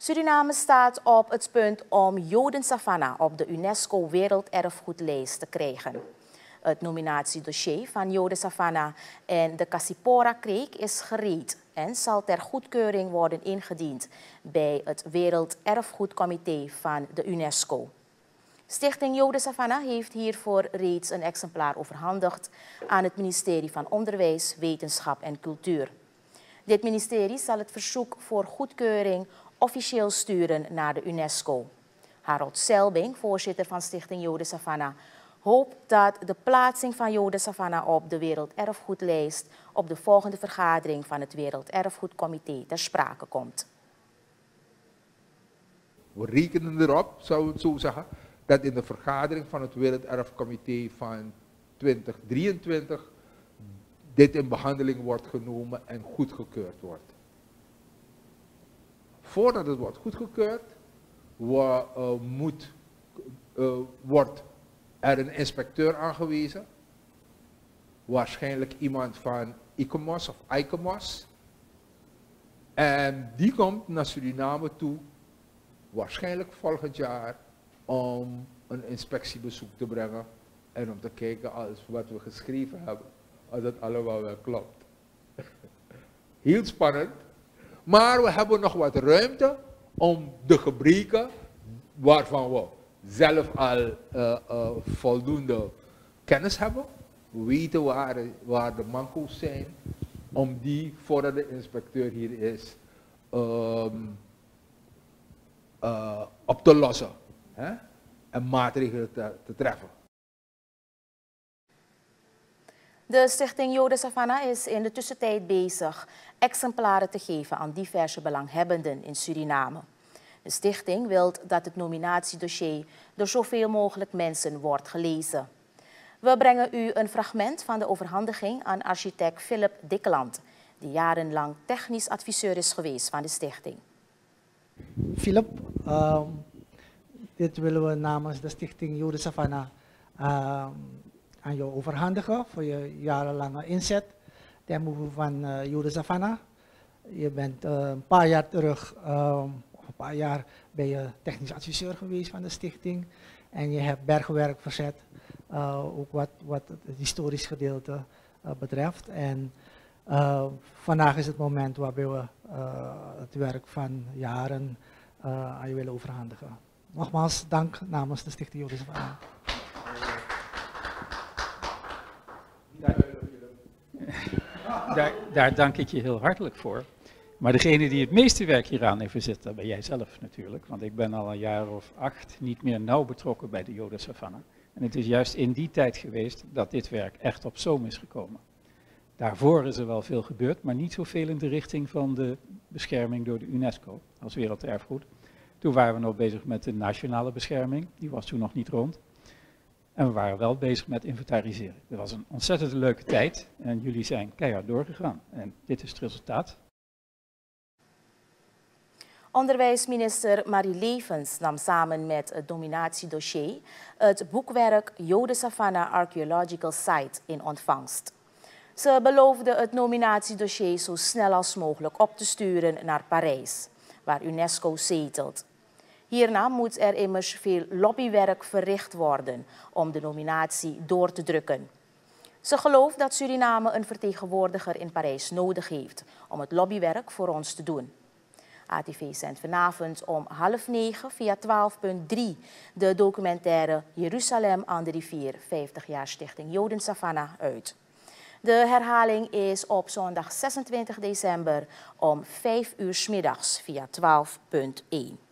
Suriname staat op het punt om Jodensavanna op de UNESCO Werelderfgoedlijst te krijgen. Het nominatiedossier van Jodensavanna en de Kasipora-kreek is gereed en zal ter goedkeuring worden ingediend bij het Werelderfgoedcomité van de UNESCO. Stichting Jodensavanna heeft hiervoor reeds een exemplaar overhandigd aan het ministerie van Onderwijs, Wetenschap en Cultuur. Dit ministerie zal het verzoek voor goedkeuring officieel sturen naar de UNESCO. Harold Selbing, voorzitter van Stichting Jodensavanna, hoopt dat de plaatsing van Jodensavanna op de Werelderfgoedlijst op de volgende vergadering van het Werelderfgoedcomité ter sprake komt. We rekenen erop, zou ik het zo zeggen, dat in de vergadering van het Werelderfcomité van 2023 dit in behandeling wordt genomen en goedgekeurd wordt. Voordat het wordt goedgekeurd, wordt er een inspecteur aangewezen. Waarschijnlijk iemand van ICOMOS of ICOMOS. En die komt naar Suriname toe, waarschijnlijk volgend jaar, om een inspectiebezoek te brengen. En om te kijken als wat we geschreven hebben, als het allemaal wel klopt. Heel spannend. Maar we hebben nog wat ruimte om de gebreken, waarvan we zelf al voldoende kennis hebben, we weten waar de manco's zijn, om die voordat de inspecteur hier is op te lossen, hè? En maatregelen te treffen. De Stichting Jodensavanna is in de tussentijd bezig exemplaren te geven aan diverse belanghebbenden in Suriname. De stichting wil dat het nominatiedossier door zoveel mogelijk mensen wordt gelezen. We brengen u een fragment van de overhandiging aan architect Philip Dikkeland, die jarenlang technisch adviseur is geweest van de stichting. Philip, dit willen we namens de Stichting Jodensavanna aan jou overhandigen voor je jarenlange inzet ten behoeve van Jodensavanna. Je bent een paar jaar terug, een paar jaar ben je technisch adviseur geweest van de stichting en je hebt bergwerk verzet, ook wat het historisch gedeelte betreft. En vandaag is het moment waarbij we het werk van jaren aan je willen overhandigen. Nogmaals dank namens de Stichting Jodensavanna. Daar dank ik je heel hartelijk voor. Maar degene die het meeste werk hieraan heeft verzet, dat ben jij zelf natuurlijk. Want ik ben al een jaar of 8 niet meer nauw betrokken bij de Jodensavanna. En het is juist in die tijd geweest dat dit werk echt op zoom is gekomen. Daarvoor is er wel veel gebeurd, maar niet zoveel in de richting van de bescherming door de UNESCO als werelderfgoed. Toen waren we nog bezig met de nationale bescherming, die was toen nog niet rond. En we waren wel bezig met inventariseren. Het was een ontzettend leuke tijd en jullie zijn keihard doorgegaan. En dit is het resultaat. Onderwijsminister Marie Levens nam samen met het nominatiedossier het boekwerk Jodensavanna Archaeological Site in ontvangst. Ze beloofde het nominatiedossier zo snel als mogelijk op te sturen naar Parijs, waar UNESCO zetelt. Hierna moet er immers veel lobbywerk verricht worden om de nominatie door te drukken. Ze gelooft dat Suriname een vertegenwoordiger in Parijs nodig heeft om het lobbywerk voor ons te doen. ATV zendt vanavond om 20:30 via 12.3 de documentaire Jeruzalem aan de rivier, 50 jaar Stichting Jodensavanna uit. De herhaling is op zondag 26 december om 5 uur 's middags via 12.1.